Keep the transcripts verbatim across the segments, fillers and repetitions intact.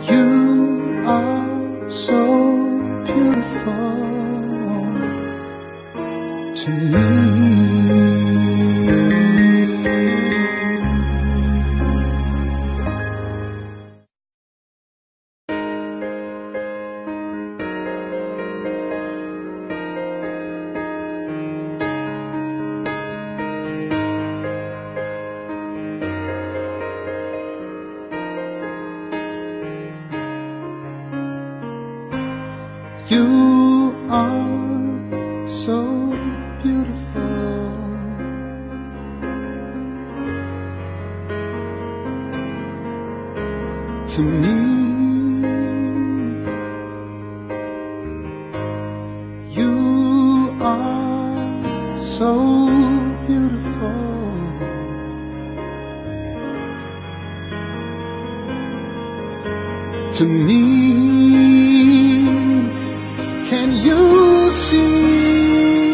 You are so beautiful to me. You are so beautiful to me. You are so beautiful to me. Can you see?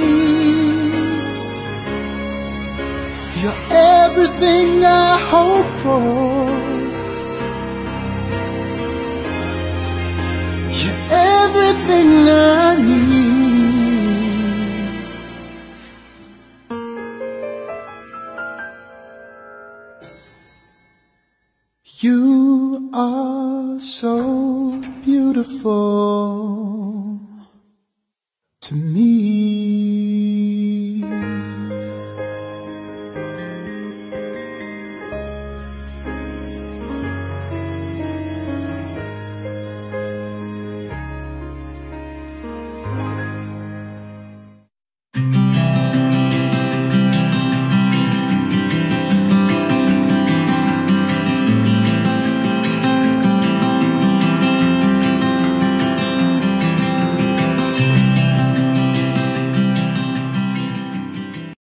You're everything I hope for. You're everything I need. You are so beautiful to me.